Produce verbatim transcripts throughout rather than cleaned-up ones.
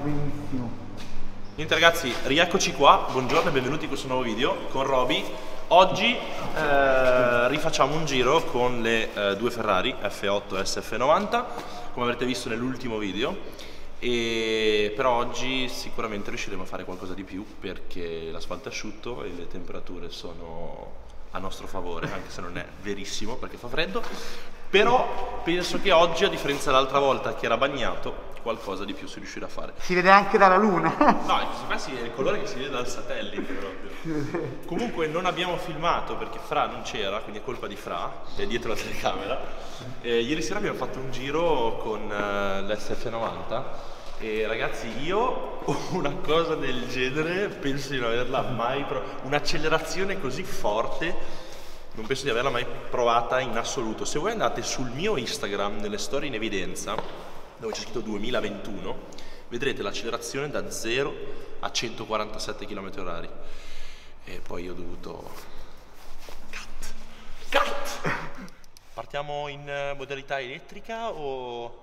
benissimo. Niente ragazzi, rieccoci qua, buongiorno e benvenuti in questo nuovo video con Roby. Oggi eh, rifacciamo un giro con le eh, due Ferrari F otto e S F novanta, come avrete visto nell'ultimo video, e però oggi sicuramente riusciremo a fare qualcosa di più perché l'asfalto è asciutto e le temperature sono a nostro favore, anche se non è verissimo perché fa freddo. Però penso che oggi, a differenza dell'altra volta che era bagnato, qualcosa di più si riuscirà a fare. Si vede anche dalla luna. No, in questo caso è il colore che si vede dal satellite proprio. Comunque non abbiamo filmato perché Fra non c'era, quindi è colpa di Fra, che è dietro la telecamera. Eh, ieri sera abbiamo fatto un giro con uh, l'S F novanta e ragazzi, io una cosa del genere penso di non averla mai provata. Un'accelerazione così forte non penso di averla mai provata in assoluto. Se voi andate sul mio Instagram, nelle storie in evidenza, dove c'è scritto duemilaventuno, vedrete l'accelerazione da zero a centoquarantasette chilometri orari. E poi ho dovuto... Cut! Cut! Partiamo in modalità elettrica o...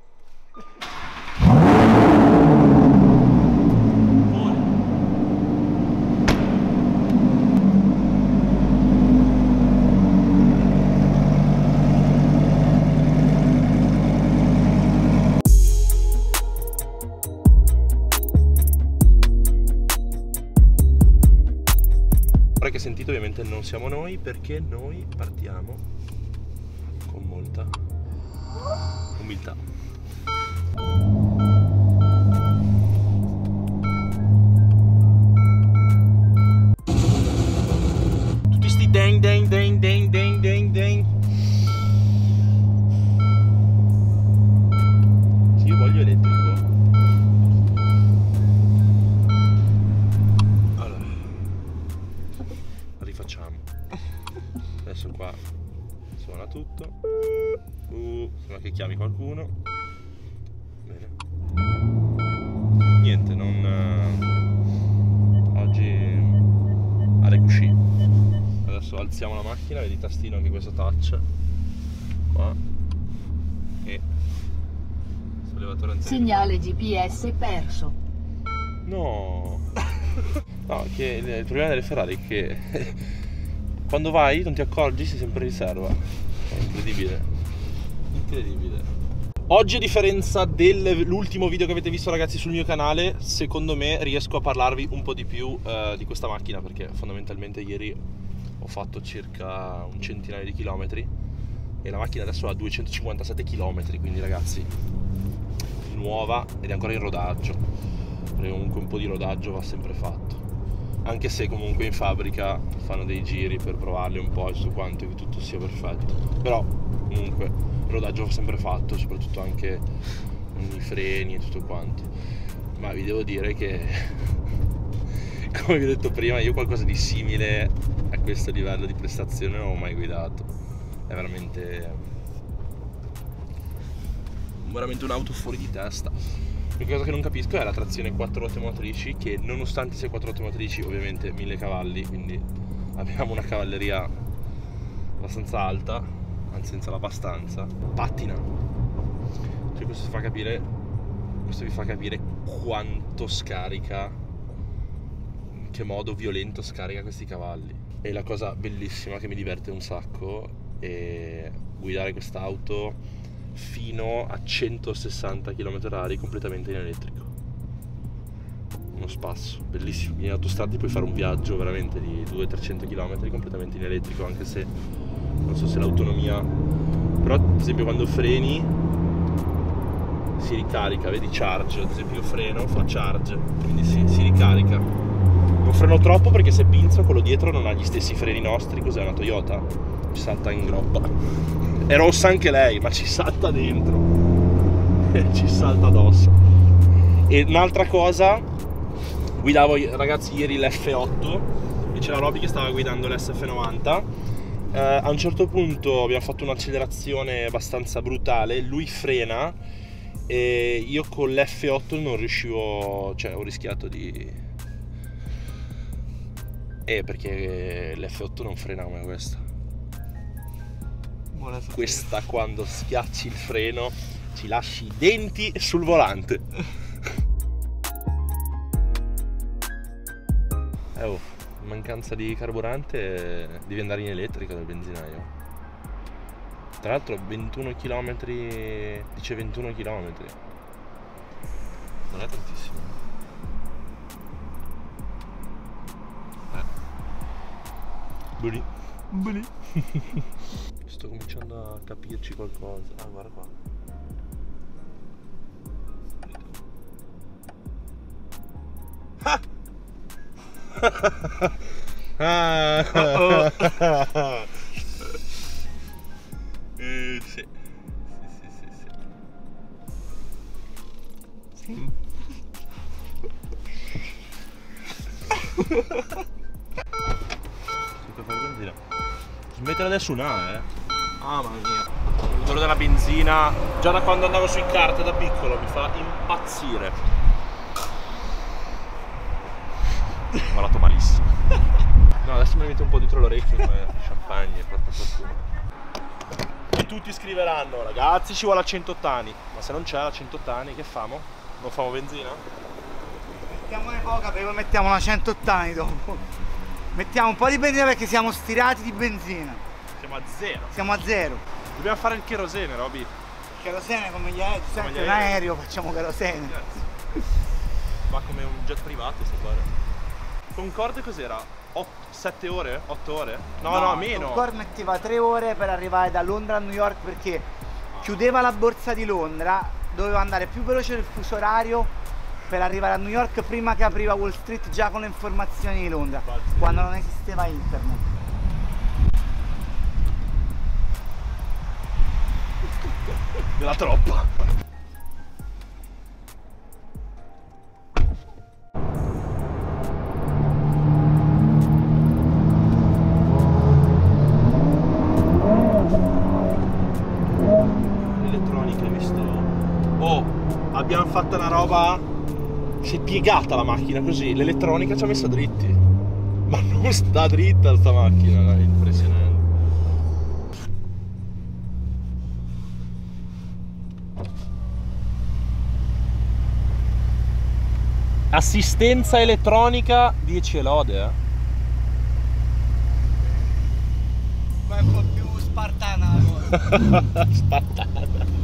che sentite ovviamente non siamo noi, perché noi partiamo con molta umiltà. Tutti sti deng deng deng deng deng deng deng. Sì, io voglio elettrico. Adesso qua suona tutto. Uh, sembra che chiami qualcuno. Bene. Niente, non... Uh, oggi alle cuscì. Adesso alziamo la macchina, vedi il tastino, anche questo touch. Qua. E... sollevatore anteriore. Segnale G P S perso. No! No, che il, il problema delle Ferrari è che... quando vai non ti accorgi, sei sempre in riserva. È incredibile. Incredibile. Oggi, a differenza dell'ultimo video che avete visto ragazzi sul mio canale, secondo me riesco a parlarvi un po' di più uh, di questa macchina, perché fondamentalmente ieri ho fatto circa un centinaio di chilometri e la macchina adesso ha duecentocinquantasette chilometri, quindi ragazzi, nuova ed è ancora in rodaggio, perché comunque un po' di rodaggio va sempre fatto. Anche se comunque in fabbrica fanno dei giri per provarli un po' su quanto che tutto sia perfetto, però comunque il rodaggio va sempre fatto, soprattutto anche con i freni e tutto quanto. Ma vi devo dire che come vi ho detto prima, io qualcosa di simile a questo livello di prestazione non ho mai guidato. È veramente veramente un'auto fuori di testa. L'unica cosa che non capisco è la trazione quattro ruote motrici, che nonostante sia quattro ruote motrici, ovviamente mille cavalli, quindi abbiamo una cavalleria abbastanza alta, anzi senza l'abbastanza, pattina. Cioè questo fa capire, questo vi fa capire quanto scarica, in che modo violento scarica questi cavalli. E la cosa bellissima che mi diverte un sacco è guidare quest'auto fino a centosessanta chilometri orari completamente in elettrico. Uno spasso bellissimo. In autostrada puoi fare un viaggio veramente di duecento trecento chilometri completamente in elettrico, anche se non so se l'autonomia, però ad esempio quando freni si ricarica, vedi charge, ad esempio io freno, fa charge, quindi si, si ricarica. Non freno troppo perché se pinzo quello dietro non ha gli stessi freni nostri. Cos'è, una Toyota? Ci salta in groppa. È rossa anche lei, ma ci salta dentro. Ci salta addosso. E un'altra cosa, guidavo ragazzi ieri l'F otto e c'era Roby che stava guidando l'S F novanta. eh, A un certo punto abbiamo fatto un'accelerazione abbastanza brutale, lui frena e io con l'F otto non riuscivo, cioè ho rischiato di... Eh, perché l'F otto non frena come questa. Questa quando schiacci il freno ci lasci i denti sul volante. Eh oh, in mancanza di carburante devi andare in elettrico dal benzinaio. Tra l'altro ventuno chilometri, dice ventuno chilometri. Non è tantissimo. Eh. Bulì. Bulì. Sto cominciando a capirci qualcosa. Ah, guarda qua. Ah! Oh, oh. Eh, sì. Sì, sì, sì, sì. Sì. Smettere adesso una, eh. Ah, mamma mia. L'odore della benzina, già da quando andavo sui kart da piccolo, mi fa impazzire. Ho parlato malissimo. No, adesso mi metto un po' dietro l'orecchio come champagne, porta fortuna. E tutti scriveranno, ragazzi ci vuole la centottani. Ma se non c'è la centottani, che famo? Non famo benzina? Mettiamone poca, poi mettiamo la centottani dopo. Mettiamo un po' di benzina perché siamo stirati di benzina. Siamo a zero. Siamo a zero. Dobbiamo fare il cherosene, Roby. Il cherosene come gli aerei, senti un aereo, facciamo cherosene. Ma come un jet privato sto fare. Concorde cos'era? sette ore? otto ore? No, no, no, meno. Concorde metteva tre ore per arrivare da Londra a New York perché chiudeva la borsa di Londra, doveva andare più veloce del fuso orario per arrivare a New York prima che apriva Wall Street già con le informazioni di Londra, infatti, quando non esisteva internet. Della troppa. L'elettronica, hai visto? Oh, abbiamo fatto una roba. Si è piegata la macchina così, l'elettronica ci ha messa dritti. Ma non sta dritta sta macchina, dai, impressionante. Assistenza elettronica, dieci lode, eh. Qua è un po' più spartana la cosa. Spartana.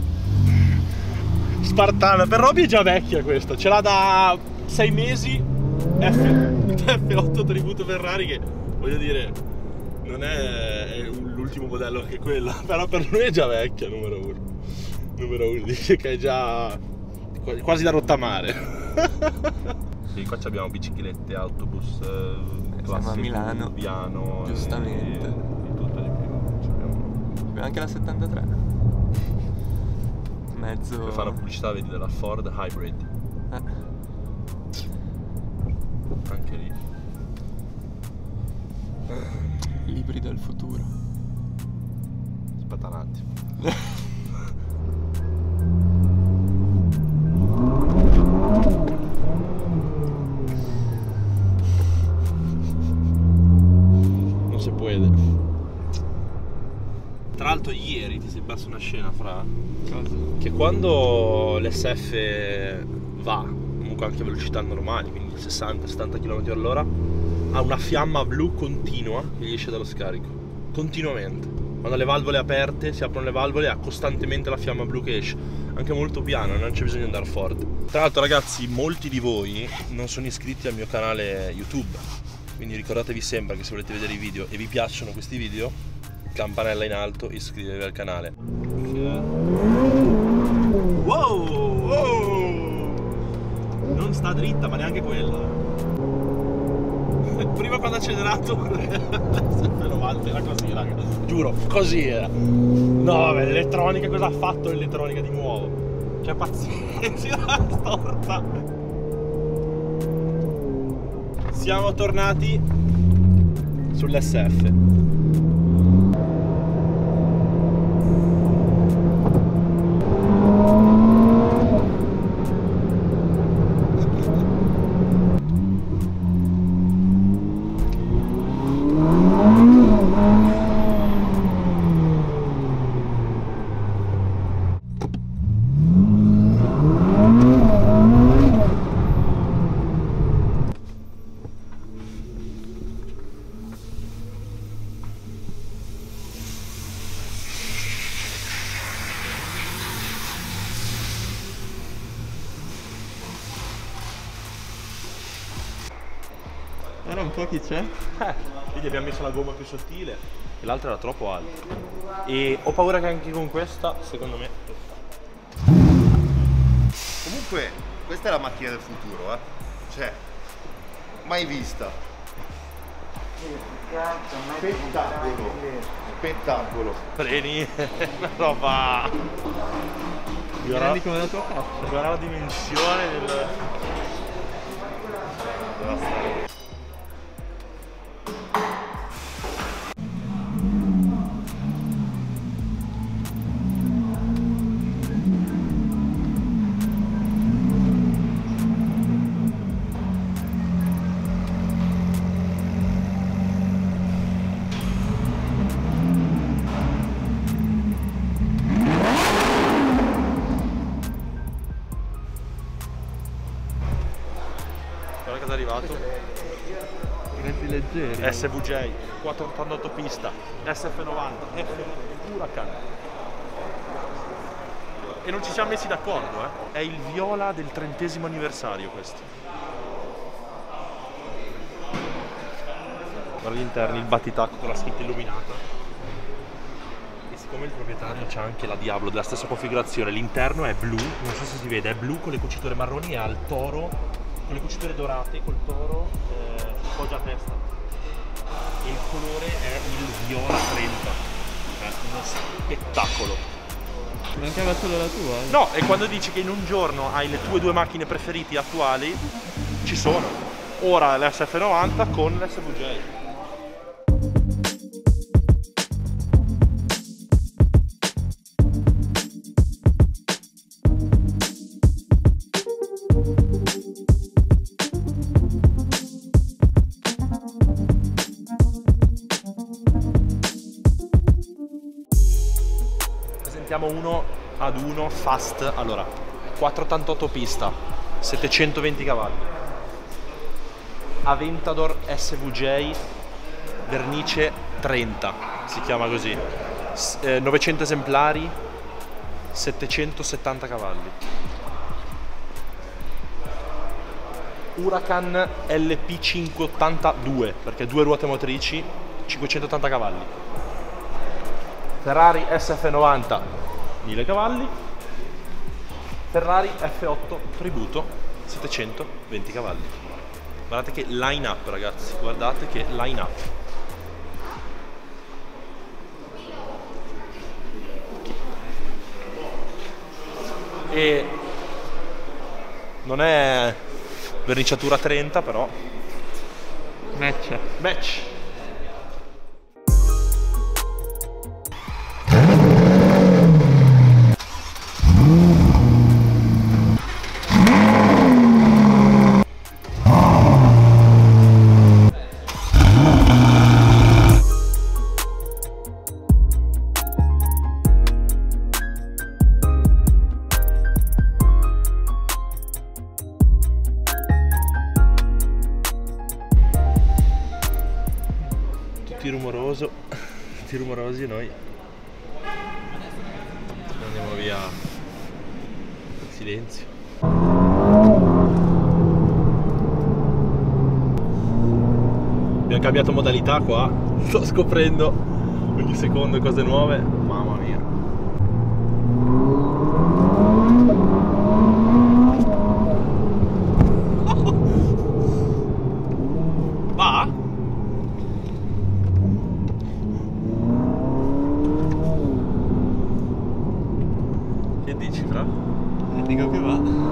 Spartana, per Roby è già vecchia questa, ce l'ha da sei mesi. F otto tributo Ferrari che, voglio dire, non è l'ultimo modello che è quella, però per lui è già vecchia, numero uno. Numero uno, dice che è già quasi da rottamare. Sì, qua abbiamo biciclette, autobus, eh, siamo a Milano, piano, giustamente, e, e tutto di più. Abbiamo... abbiamo anche la settantatré. Mezzo... Per fare la pubblicità, vedi, della Ford Hybrid. Eh. Anche lì. L'ibrido del futuro. Aspetta un attimo. Non si può. Tra l'altro ieri ti sei perso una scena, fra, che quando l'S F va comunque anche a velocità normali, quindi sessanta settanta chilometri all'ora, ha una fiamma blu continua che gli esce dallo scarico, continuamente. Quando le valvole aperte, si aprono le valvole, ha costantemente la fiamma blu che esce, anche molto piano, non c'è bisogno di andare forte. Tra l'altro, ragazzi, molti di voi non sono iscritti al mio canale YouTube, quindi ricordatevi sempre che se volete vedere i video e vi piacciono questi video, campanella in alto, iscrivetevi al canale. Wow, wow! Non sta dritta, ma neanche quella. Prima quando ha accelerato novanta era così, raga. Giuro, così era. No, vabbè, l'elettronica, cosa ha fatto l'elettronica di nuovo? Cioè, pazienza, storta. Siamo tornati sull'S F. Era un po' chi c'è? Eh, quindi abbiamo messo la gomma più sottile e l'altra era troppo alta. E ho paura che anche con questa, secondo me... Comunque, questa è la macchina del futuro, eh. Cioè, mai vista. Spettacolo. Spettacolo. Freni, una roba... Guarda, Prendi come la tua faccia. guarda la dimensione del... Guarda cosa è arrivato. Grandi leggeri. S V J, quattrocentottantotto pista, S F novanta, F Huracan. E non ci siamo messi d'accordo, eh. È il viola del trentesimo anniversario questo. Guarda gli interni, il battitacco con la scritta illuminata. E siccome il proprietario c'ha anche la Diablo della stessa configurazione, l'interno è blu, non so se si vede, è blu con le cuciture marroni e ha il toro con le cuciture dorate, col toro eh, poggia a testa. E il colore è il viola trenta. È uno spettacolo. Mancava solo la tua? Eh? No, e quando dici che in un giorno hai le tue due macchine preferite attuali, ci sono. Ora l'S F novanta con l'S V J. Presentiamo uno ad uno fast. Allora, quattrocentottantotto pista, settecentoventi cavalli, Aventador S V J vernice trenta, si chiama così, S eh, novecento esemplari, settecentosettanta cavalli. Huracan L P cinquecentottantadue, perché due ruote motrici, cinquecentottanta cavalli. Ferrari S F novanta, mille cavalli. Ferrari F otto Tributo, settecentoventi cavalli. Guardate che line up, ragazzi, guardate che line up. E non è verniciatura trenta, però Match. match. Tutti rumoroso, tutti rumorosi e noi andiamo via in silenzio. Abbiamo cambiato modalità qua, sto scoprendo ogni secondo cose nuove, mamma mia. Va? Che dici, fra? Eh, dico che va.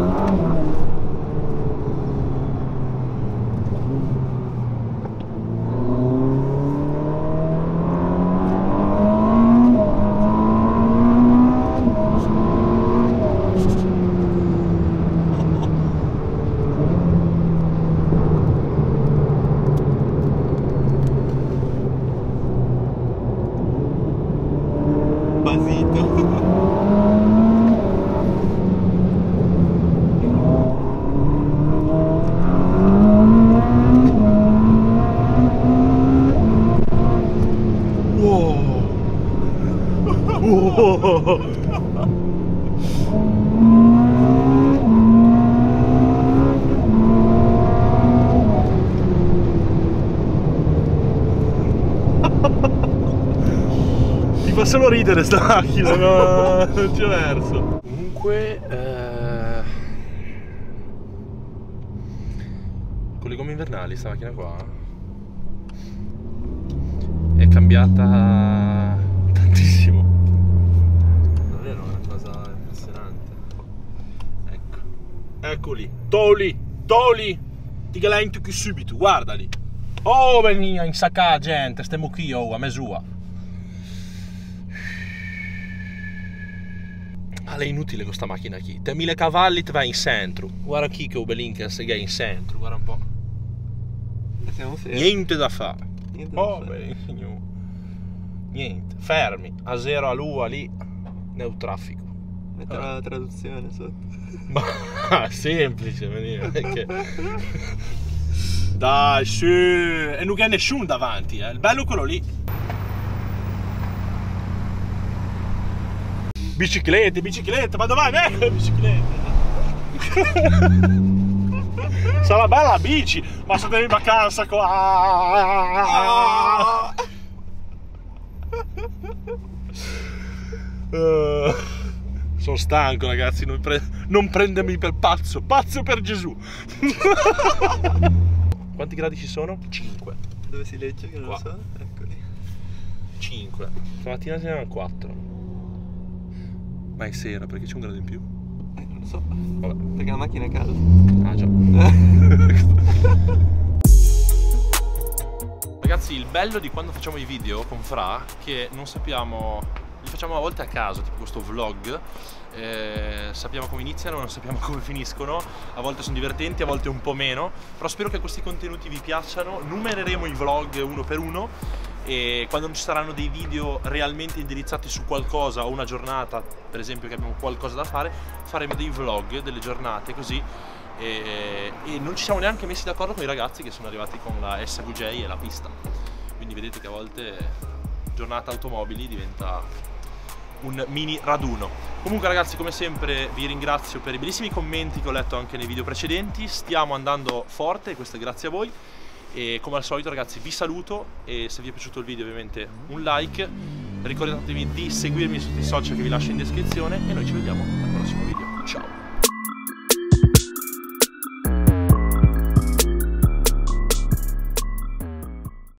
Basito. solo ridere sta macchina, no, non c'è verso. Comunque eh... con le gomme invernali sta macchina qua è cambiata tantissimo. Davvero è una cosa impressionante. Ecco, eccoli, toli, toli, ti galento qui subito, guardali. Oh, venia in sacca gente, stiamo qui oh, a mesura. Ma è inutile questa macchina qui, te mille cavalli ti vai in centro. Guarda qui che Ubelin che è in centro, guarda un po'. Niente da fare. Oh, beh, niente, fermi, a zero a lua lì, nel traffico. Metterò la traduzione sotto. Ma semplice, veniva, perché... Dai, sì, e non c'è nessuno davanti, eh. Il bello è quello lì. Biciclette, biciclette, ma dov'è? Eh, biciclette. Sarà bella la bici, ma se devi in vacanza qua. Uh, sono stanco ragazzi, non, pre non prendermi per pazzo, pazzo per Gesù. Quanti gradi ci sono? cinque. Dove si legge che non lo so? Eccoli. cinque. Stamattina ce n'erano quattro. Ma è sera perché c'è un grado in più? Eh, non lo so. Vabbè. Perché la macchina è calda. Ah già. Ragazzi, il bello di quando facciamo i video con Fra, che non sappiamo, li facciamo a volte a caso, tipo questo vlog, eh, sappiamo come iniziano, non sappiamo come finiscono, a volte sono divertenti, a volte un po' meno, però spero che questi contenuti vi piacciono, numereremo i vlog uno per uno e quando ci saranno dei video realmente indirizzati su qualcosa o una giornata, per esempio che abbiamo qualcosa da fare, faremo dei vlog delle giornate così. E, e non ci siamo neanche messi d'accordo con i ragazzi che sono arrivati con la S V J e la pista, quindi vedete che a volte giornata automobili diventa un mini raduno. Comunque ragazzi, come sempre vi ringrazio per i bellissimi commenti che ho letto anche nei video precedenti, stiamo andando forte, questo è grazie a voi e come al solito ragazzi vi saluto e se vi è piaciuto il video ovviamente un like, ricordatevi di seguirmi su tutti i social che vi lascio in descrizione e noi ci vediamo al prossimo video, ciao!